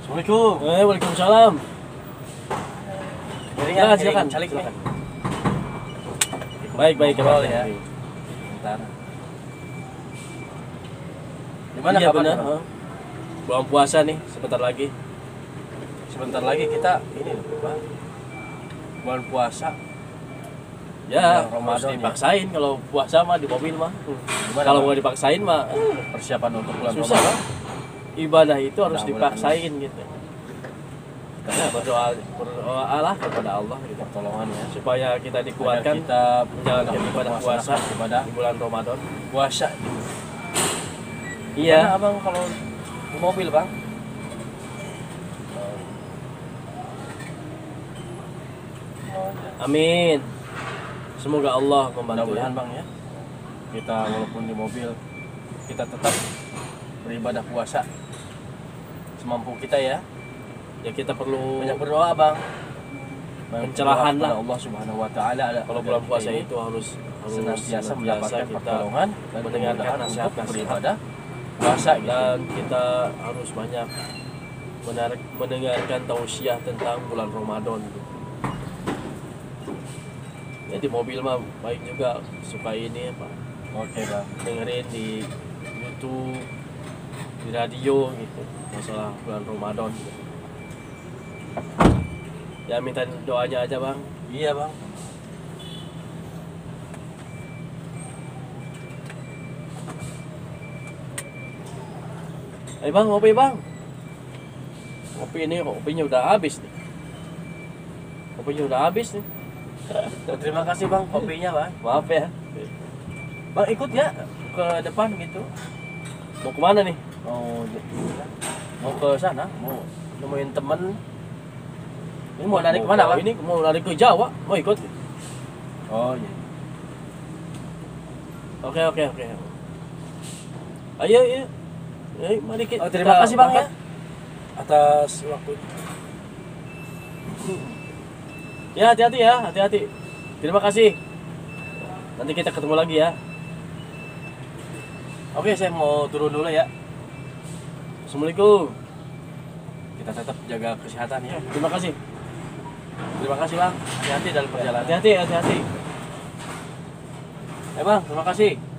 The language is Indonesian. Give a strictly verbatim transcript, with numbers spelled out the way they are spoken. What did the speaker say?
Assalamualaikum. Eh, waalaikumsalam. Silakan, silakan, calik silakan. Baik, baik, Ngobrol ya. ya. Bentar. Gimana Iya, kabarnya, benar. Bang? Oh. Bulan puasa nih, sebentar lagi. Sebentar lagi kita ini loh, Bang. Bulan puasa. Ya, Bulan harus Ramadan, ya. dipaksain kalau puasa mah di mobil mah. Gimana, Kalau Bang? mau dipaksain mah eh, Persiapan untuk bulan susah, Ramadan. Bang. Ibadah itu harus Mudah-mudahan. dipaksain gitu. Karena berdoa berdoalah kepada Allah gitu, Pertolongan ya. supaya kita Agar dikuatkan kita menjalankan ibadah puasa ibadah di bulan Ramadan. puasa gitu. Iya. Gimana, Abang kalau di mobil, Bang? Oh, ya. Amin. Semoga Allah membantu. Mudah-mudahan, Ya. Bang ya. Kita walaupun di mobil kita tetap beribadah puasa semampu kita ya. Ya kita perlu Banyak berdoa, Bang. Banyak Pencerahan berdoa lah. kepada Allah Subhanahu wa taala. kalau bulan puasa itu harus harus senantiasa mendapatkan kita pertolongan dan mendengarkan kemudahan nasihat untuk nasihat beribadah puasa gitu. dan kita harus banyak menar- mendengarkan tausiah tentang bulan Ramadan gitu. Ya di mobil mah baik juga, suka ini apa Oke, Bang. dengerin di YouTube, di radio gitu masalah bulan Ramadan gitu. Ya minta doanya aja, Bang. Iya, Bang. Eh Bang, ngopi Bang. Kopi ini kopinya udah habis nih. Kopinya udah habis nih. Terima kasih, Bang, kopinya, Bang. Maaf ya. Bang ikut ya ke depan gitu. Mau kemana nih? Mau mau ke sana, mau nemuin temen. Ini mau Mau- narik mau kemana, ke- Bang? Ini mau narik ke Jawa. Mau ikut? Oh iya. Oke oke oke. Ayo ayo. Ayo mari kita. Oh, terima kasih, Bang ya atas waktu. Ya hati-hati ya, hati-hati. Terima kasih. Nanti kita ketemu lagi ya. Oke, saya mau turun dulu ya. Assalamualaikum. Kita tetap jaga kesehatan ya. Terima kasih. Terima kasih, Bang. Hati-hati dalam perjalanan. Hati-hati, hati-hati. Eh, Bang, terima kasih.